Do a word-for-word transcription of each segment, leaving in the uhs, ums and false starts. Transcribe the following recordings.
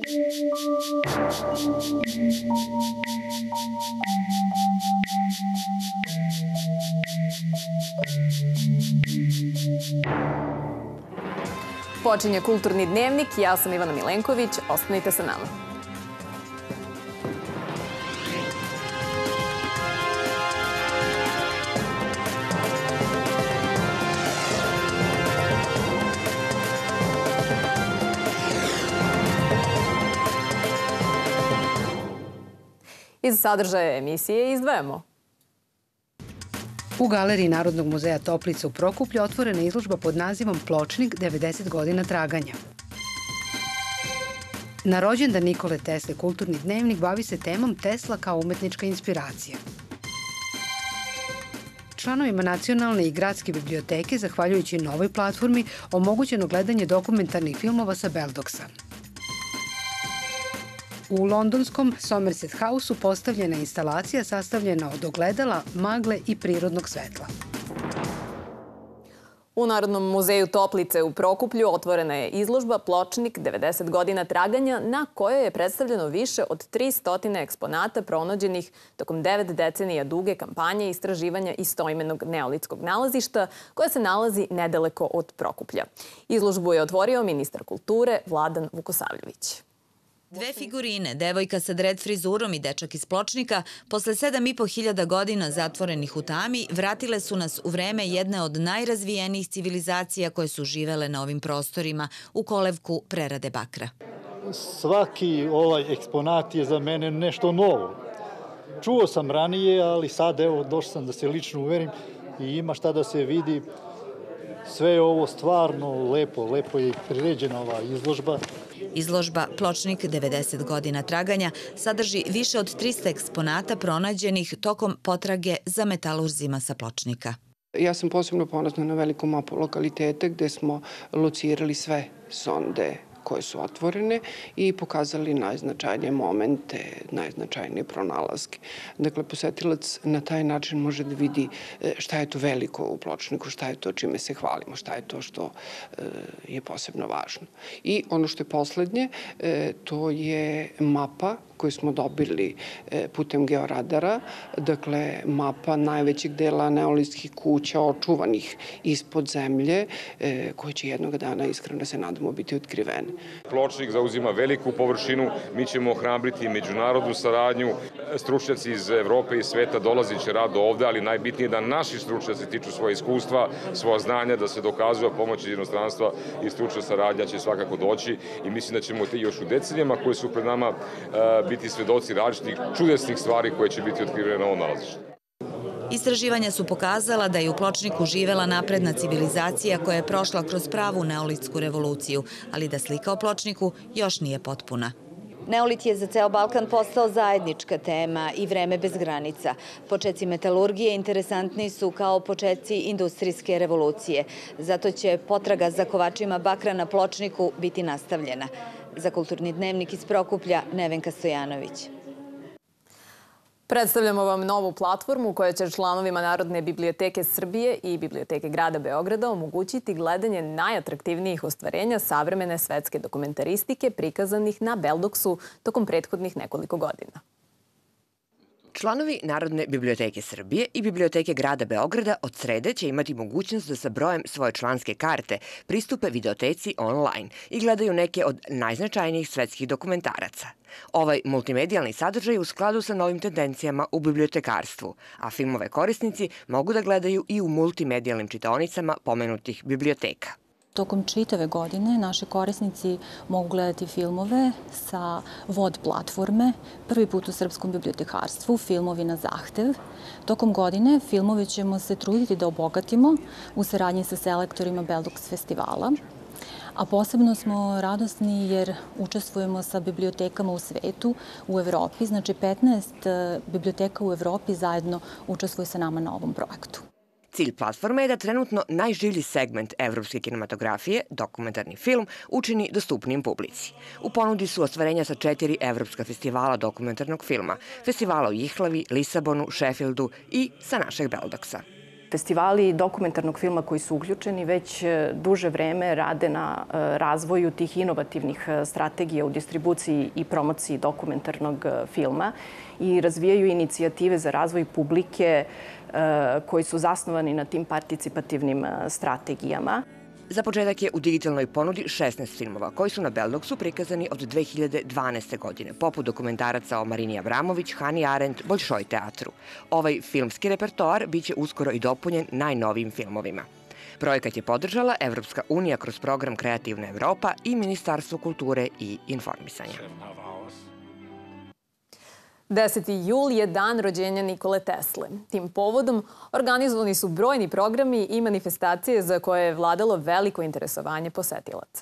Počinje Kulturni dnevnik, ja sam Ivana Milenković, ostanite sa nama. Iz sadržaja emisije izdvajamo. U Galeriji Narodnog muzeja Toplica u Prokuplju otvorena izložba pod nazivom Pločnik devedeset godina traganja. Na rođendan Nikole Tesle Kulturni dnevnik bavi se temom Tesla kao umetnička inspiracija. Članovima Nacionalne i Gradske biblioteke, zahvaljujući novoj platformi, omogućeno gledanje dokumentarnih filmova sa Beldoksa. U londonskom Somerset House-u postavljena instalacija sastavljena od ogledala, magle i prirodnog svetla. U Narodnom muzeju Toplice u Prokuplju otvorena je izložba Pločnik devedeset godina traganja, na kojoj je predstavljeno više od tristo eksponata pronađenih tokom devet decenija duge kampanje istraživanja istoimenog neolitskog nalazišta, koja se nalazi nedaleko od Prokuplja. Izložbu je otvorio ministar kulture Vladan Vukosavljević. Dve figurine, devojka sa dred frizurom i dečak iz Pločnika, posle sedam i po hiljada godina zatvorenih u tami, vratile su nas u vreme jedne od najrazvijenijih civilizacija koje su živele na ovim prostorima, u kolevku prerade bakra. Svaki ovaj eksponat je za mene nešto novo. Čuo sam ranije, ali sad evo došao sam da se lično uverim i ima šta da se vidi. Sve je ovo stvarno lepo, lepo je priređena ova izložba. Izložba Pločnik devedeset godina traganja sadrži više od trista eksponata pronađenih tokom potrage za metalurzima sa Pločnika. Ja sam posebno ponosna na veliku mapu lokalitete gde smo locirali sve sonde koje su otvorene i pokazali najznačajnije momente, najznačajnije pronalaske. Dakle, posetilac na taj način može da vidi šta je to veliko u Pločniku, šta je to čime se hvalimo, šta je to što je posebno važno. I ono što je poslednje, to je mapa koju smo dobili putem georadara, dakle mapa najvećeg dela neolitskih kuća očuvanih ispod zemlje, koje će jednog dana, iskreno se nadamo, biti otkrivene. Pločnik zauzima veliku površinu, mi ćemo ohrabriti međunarodnu saradnju, stručnjaci iz Evrope i sveta dolazit će rado ovde, ali najbitnije je da naši stručnjaci tiču svoje iskustva, svoja znanja, da se dokazuje pomoći inostranstva i stručna saradnja će svakako doći i mislim da ćemo još u decenijama koje su pred nama biti svedoci različitih čudesnih stvari koje će biti otkrivene na ovom nalazištu. Istraživanja su pokazala da je u Pločniku živela napredna civilizacija koja je prošla kroz pravu neolitsku revoluciju, ali da slika o Pločniku još nije potpuna. Neolit je za ceo Balkan postao zajednička tema i vreme bez granica. Počeci metalurgije interesantni su kao počeci industrijske revolucije. Zato će potraga za kovačima bakra na Pločniku biti nastavljena. Za Kulturni dnevnik iz Prokuplja, Nevenka Stojanović. Predstavljamo vam novu platformu koja će članovima Narodne biblioteke Srbije i Biblioteke grada Beograda omogućiti gledanje najatraktivnijih ostvarenja savremene svetske dokumentaristike prikazanih na Beldoksu tokom prethodnih nekoliko godina. Članovi Narodne biblioteke Srbije i Biblioteke grada Beograda od srede će imati mogućnost da sa brojem svoje članske karte pristupe videoteci online i gledaju neke od najznačajnijih svetskih dokumentaraca. Ovaj multimedijalni sadržaj je u skladu sa novim tendencijama u bibliotekarstvu, a filmove korisnici mogu da gledaju i u multimedijalnim čitaonicama pomenutih biblioteka. Tokom čitave godine naši korisnici mogu gledati filmove sa vod platforme, prvi put u srpskom bibliotekarstvu, filmovi na zahtev. Tokom godine filmove ćemo se truditi da obogatimo u saradnji sa selektorima Beldoks festivala. A posebno smo radosni jer učestvujemo sa bibliotekama u svetu, u Evropi. Znači petnaest biblioteka u Evropi zajedno učestvuje sa nama na ovom projektu. Cilj platforme je da trenutno najživlji segment evropske kinematografije, dokumentarni film, učini dostupnijim publici. U ponudi su ostvarenja sa četiri evropska festivala dokumentarnog filma, festivala u Jihlavi, Lisabonu, Sheffieldu i sa našeg Beldoksa. Festivali dokumentarnog filma koji su uključeni već duže vreme rade na razvoju tih inovativnih strategija u distribuciji i promociji dokumentarnog filma i razvijaju inicijative za razvoj publike koji su zasnovani na tim participativnim strategijama. Za početak je u digitalnoj ponudi šesnaest filmova koji su na Beldoksu prikazani od dve hiljade dvanaeste. godine, poput dokumentaraca o Marini Avramović, Hani Arendt, Boljšoj teatru. Ovaj filmski repertoar biće uskoro i dopunjen najnovijim filmovima. Projekat je podržala Evropska unija kroz program Kreativna Evropa i Ministarstvo kulture i informisanja. deseti jul je dan rođenja Nikole Tesle. Tim povodom organizovani su brojni programi i manifestacije za koje je vladalo veliko interesovanje posetilaca.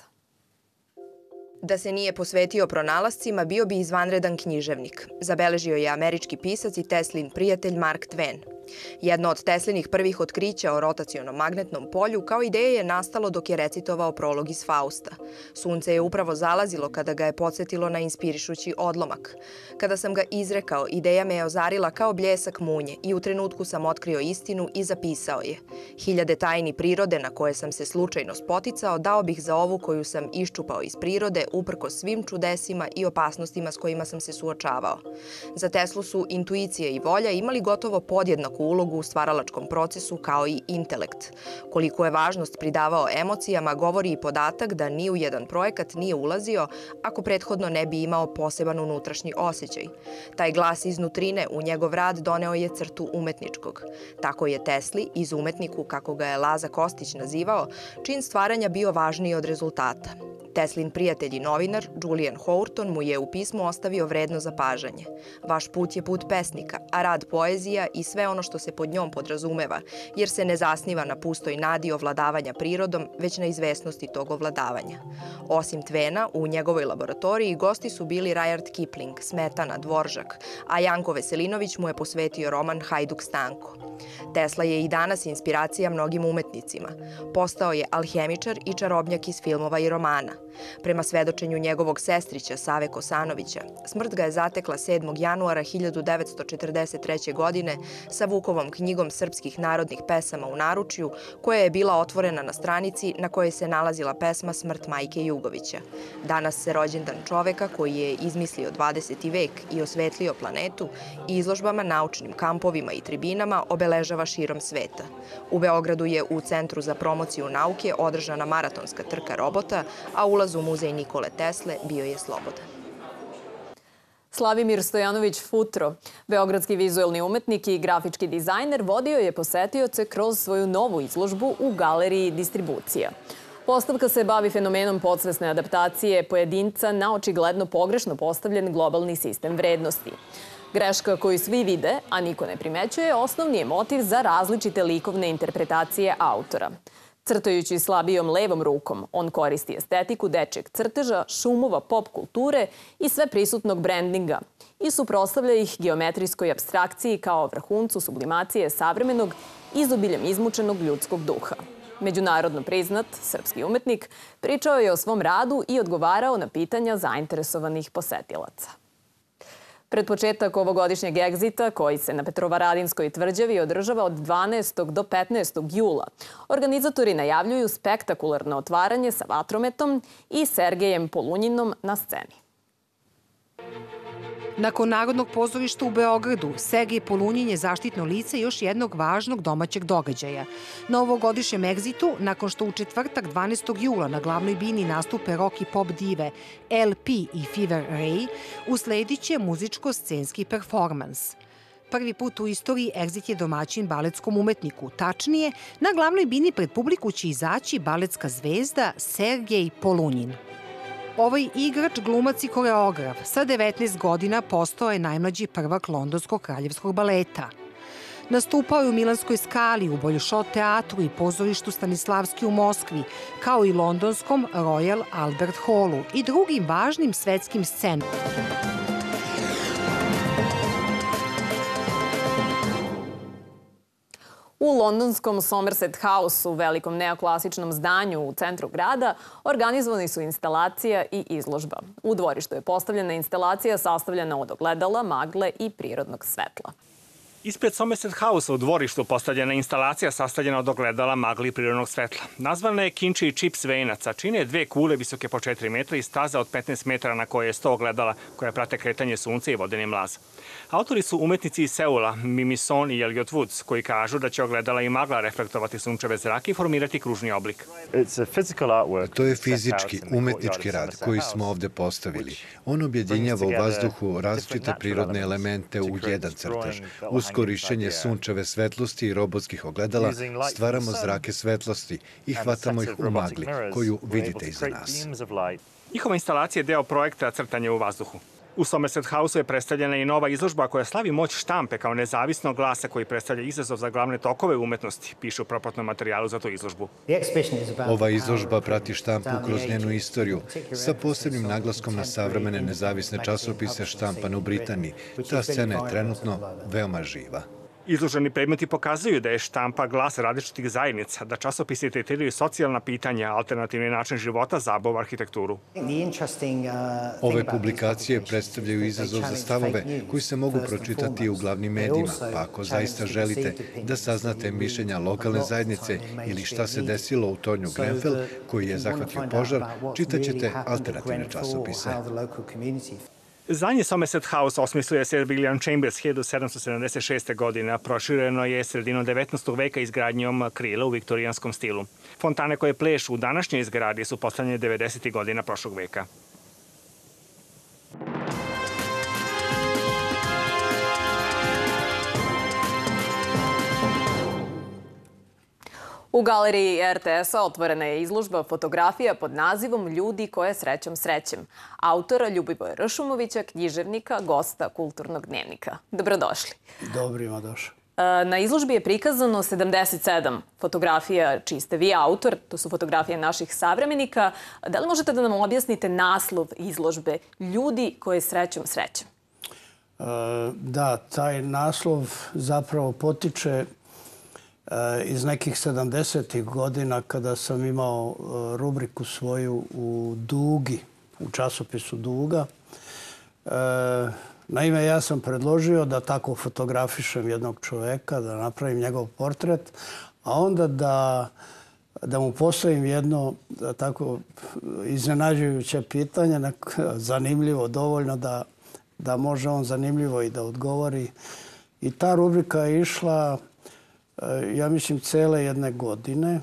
Da se nije posvetio pronalascima, bio bi izvanredan književnik. Zabeležio je američki pisac i Teslin prijatelj Mark Twain. Jedno od Teslinih prvih otkrića o rotacionom magnetnom polju kao ideje je nastalo dok je recitovao prolog iz Fausta. Sunce je upravo zalazilo kada ga je podsjetilo na inspirišući odlomak. Kada sam ga izrekao, ideja me je ozarila kao bljesak munje i u trenutku sam otkrio istinu i zapisao je. Hiljade tajni prirode na koje sam se slučajno spoticao dao bih za ovu koju sam iščupao iz prirode uprko svim čudesima i opasnostima s kojima sam se suočavao. Za Teslu su intuicija i volja imali gotovo podjednaku ulogu u stvaralačkom procesu kao i intelekt. Koliko je važnost pridavao emocijama govori i podatak da ni u jedan projekat nije ulazio ako prethodno ne bi imao poseban unutrašnji osjećaj. Taj glas iznutrine u njegov rad doneo je crtu umetničkog. Tako je Tesli, iz umetniku, kako ga je Laza Kostić nazivao, čin stvaranja bio važniji od rezultata. Teslin prijatelj i novinar, Julian Hourton, mu je u pismu ostavio vredno zapažanje. Vaš put je put pesnika, a rad poezija i sve ono što se pod njom podrazumeva, jer se ne zasniva na pustoj nadi ovladavanja prirodom, već na izvesnosti tog ovladavanja. Osim Tvena, u njegovoj laboratoriji gosti su bili Rudyard Kipling, Smetana, Dvoržak, a Janko Veselinović mu je posvetio roman Hajduk Stanko. Tesla je i danas inspiracija mnogim umetnicima. Postao je alhemičar i čarobnjak iz filmova i romana. Prema svedočenju njegovog sestrića Save Kosanovića, smrt ga je zatekla sedmog januara hiljadu devetsto četrdeset treće. godine sa Vukovom knjigom srpskih narodnih pesama u naručju, koja je bila otvorena na stranici na kojoj se nalazila pesma Smrt majke Jugovića. Danas se rođendan čoveka koji je izmislio dvadeseti vek i osvetlio planetu i izložbama, naučnim kampovima i tribinama obeležava širom sveta. U Beogradu je u Centru za promociju nauke održana maratonska trka robota, a ulaz u muzej Nikole Tesle bio je slobodan. Slavimir Stojanović Futro, beogradski vizuelni umetnik i grafički dizajner, vodio je posetioce kroz svoju novu izložbu u galeriji Distribucija. Postavka se bavi fenomenom podsvesne adaptacije pojedinca na očigledno pogrešno postavljen globalni sistem vrednosti. Greška koju svi vide, a niko ne primećuje, osnovni je motiv za različite likovne interpretacije autora. Crtajući slabijom levom rukom, on koristi estetiku dečjeg crteža, šumova pop kulture i sve prisutnog brandinga i suprotstavlja ih geometrijskoj apstrakciji kao vrhuncu sublimacije savremenog, izobiljem izmučenog ljudskog duha. Međunarodno priznat srpski umetnik pričao je o svom radu i odgovarao na pitanja zainteresovanih posetilaca. Pred početak ovogodišnjeg egzita, koji se na Petrovaradinskoj tvrđavi održava od dvanaestog do petnaestog jula, organizatori najavljuju spektakularno otvaranje sa vatrometom i Sergejem Polunjinom na sceni. Nakon Narodnog pozorišta u Beogradu, Sergej Polunjin je zaštitno lice još jednog važnog domaćeg događaja. Na ovogodišnjem egzitu, nakon što u četvrtak dvanaestog jula na glavnoj bini nastupe rock i pop dive L P i Fever Ray, usledit će muzičko-scenski performans. Prvi put u istoriji egzit je domaćin baletskom umetniku. Tačnije, na glavnoj bini pred publiku će izaći baletska zvezda Sergej Polunjin. Ovaj igrač, glumac i koreograf sa devetnaest godina postao je najmlađi prvak Londonskog kraljevskog baleta. Nastupao je u Milanskoj Skali, u Boljšoj teatru i pozorištu Stanislavski u Moskvi, kao i londonskom Royal Albert Hallu i drugim važnim svetskim scenama. U londonskom Somerset House, u velikom neoklasičnom zdanju u centru grada, organizovani su instalacija i izložba. U dvorištu je postavljena instalacija sastavljena od ogledala, magle i prirodnog svetla. Ispred Somerset House-a u dvorištu postavljena instalacija sastavljena od ogledala, magli i prirodnog svetla. Nazvana je Kinči i Chips venac, a čine dve kule visoke po četiri metra i staza od petnaest metara na koje je sto ogledala koja prate kretanje sunca i vodeni mlaz. Autori su umetnici iz Seula, Mimi Son i Elliot Woods, koji kažu da će ogledala i magla reflektovati sunčeve zrake i formirati kružni oblik. To je fizički, umetnički rad koji smo ovde postavili. On objedinjava u vazduhu različite prirodne elemente u jedan crtež. Uz korišćenje sunčeve svetlosti i robotskih ogledala stvaramo zrake svetlosti i hvatamo ih u magli koju vidite iza nas. Njihova instalacija je deo projekta Crtanje u vazduhu. U Somerset House-u je predstavljena i nova izložba koja slavi moć štampe kao nezavisnog glasa koji predstavlja izazov za glavne tokove umetnosti, piše u propratnom materijalu za tu izložbu. Ova izložba prati štampu kroz njenu istoriju sa posebnim naglaskom na savremene nezavisne časopise štampane u Britaniji. Ta scena je trenutno veoma živa. Izloženi predmeti pokazuju da je štampa glas različitih zajednica, da časopisi tretiraju socijalna pitanja, alternativni način života, zabavu, arhitekturu. Ove publikacije predstavljaju izazov za stavove koji se mogu pročitati u glavnim medijima, pa ako zaista želite da saznate mišljenja lokalne zajednice ili šta se desilo u tornju Grenfell koji je zahvatio požar, čitaćete alternativne časopise. Zdanje Somerset House osmislio je Sir William Chambers hiljadu sedamsto sedamdeset šeste. godine, a prošireno je sredinom devetnaestog veka izgradnjom krila u viktorijanskom stilu. Fontane koje plešu u današnjoj zgradi su postavljene devedesetih godina prošlog veka. U galeriji er te es-a otvorena je izložba fotografija pod nazivom Ljudi koje srećom srećem, autora Ljubivoja Ršumovića, književnika, gosta Kulturnog dnevnika. Dobrodošli. Dobrima došli. Na izložbi je prikazano sedamdeset sedam fotografija čiji ste vi autor, to su fotografije naših savremenika. Da li možete da nam objasnite naslov izložbe Ljudi koje srećom srećem? Da, taj naslov zapravo potiče iz nekih sedamdesetih godina kada sam imao rubriku svoju u Dugi, u časopisu Duga. Naime, ja sam predložio da tako fotografišem jednog čoveka, da napravim njegov portret, a onda da, da mu postavim jedno tako iznenađujuće pitanje, zanimljivo, dovoljno da, da može on zanimljivo i da odgovori. I ta rubrika je išla, ja mislim, cele jedne godine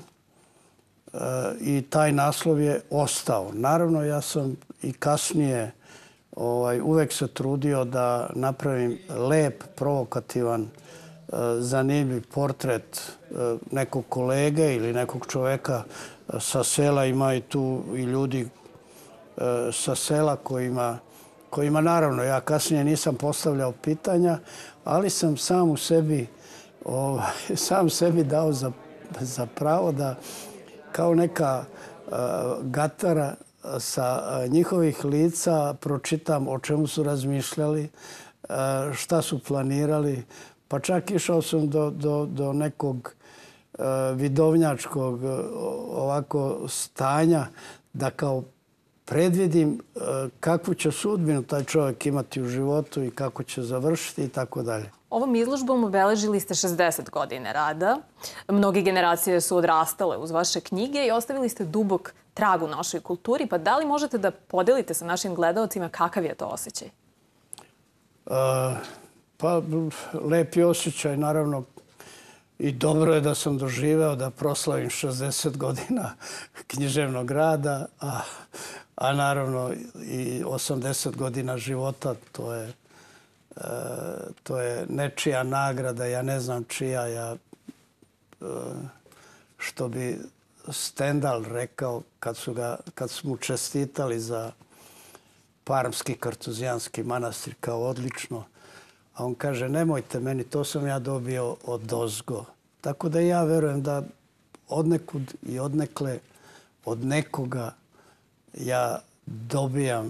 i taj naslov je ostao. Naravno, ja sam i kasnije ovaj, uvek se trudio da napravim lep, provokativan, zanimljiv portret nekog kolege ili nekog čoveka sa sela. Ima i tu i ljudi sa sela kojima, kojima naravno, ja kasnije nisam postavljao pitanja, ali sam sam u sebi O, sam sebi dao za, za pravo da kao neka uh, gatara sa uh, njihovih lica pročitam o čemu su razmišljali, uh, šta su planirali. Pa čak išao sam do, do, do nekog uh, vidovnjačkog uh, ovako stanja da kao predvidim uh, kakvu će sudbinu taj čovjek imati u životu i kako će završiti i tako dalje. Ovom izložbom obeležili ste šezdeset godine rada. Mnoge generacije su odrastale uz vaše knjige i ostavili ste dubok trag u našoj kulturi. Pa da li možete da podelite sa našim gledaocima kakav je to osjećaj? Uh, pa, lepi osjećaj, naravno. I dobro je da sam doživeo da proslavim šezdeset godina književnog rada, a, a naravno i osamdeset godina života, to je E, to je nečija nagrada, ja ne znam čija, ja, e, što bi Stendhal rekao kad su, ga, kad su mu čestitali za Parmski kartuzijanski manastir kao odlično. A on kaže, nemojte meni, to sam ja dobio od ozgo. Tako da ja verujem da odnekud i odnekle, od nekoga ja dobijam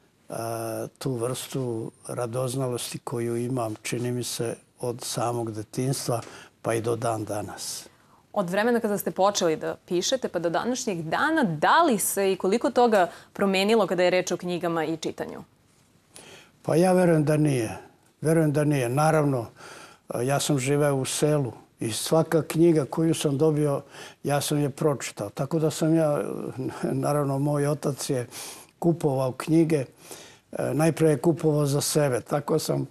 tu vrstu radoznalosti koju imam, čini mi se, od samog detinjstva pa i do dan danas. Od vremena kada ste počeli da pišete pa do današnjeg dana, da li se i koliko toga promenilo kada je reč o knjigama i čitanju? Pa ja verujem da nije. Verujem da nije. Naravno, Ja sam živeo u selu i svaka knjiga koju sam dobio, ja sam je pročitao. Tako da sam ja, naravno, moj otac je kupovao knjige. Najpre je kupovao za sebe. Tako sam,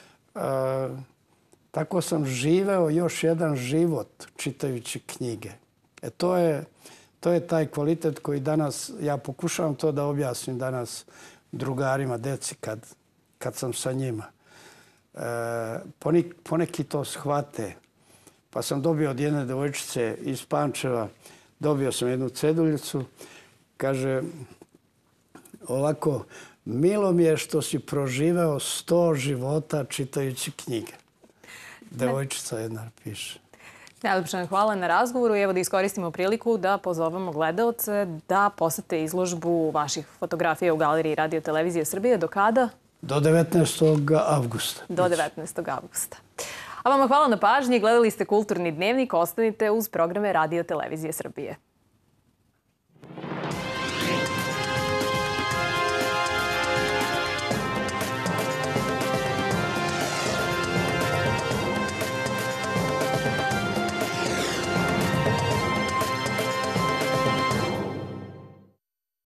tako sam živeo još jedan život čitajući knjige. E to je, to je taj kvalitet koji danas, ja pokušavam to da objasnim danas drugarima, deci, kad, kad sam sa njima. E, poneki, poneki to shvate. Pa sam dobio od jedne devojčice iz Pančeva, dobio sam jednu ceduljicu. Kaže, ovako, milo mi je što si proživeo sto života čitajući knjige. Devojčica jedna piše. Najlepše vam hvala na razgovoru i evo da iskoristimo priliku da pozovemo gledaoce da posete izložbu vaših fotografija u Galeriji Radio Televizije Srbije. Do kada? Do devetnaestog avgusta. Do devetnaestog avgusta. A vama hvala na pažnji. Gledali ste Kulturni dnevnik. Ostanite uz programe Radio Televizije Srbije.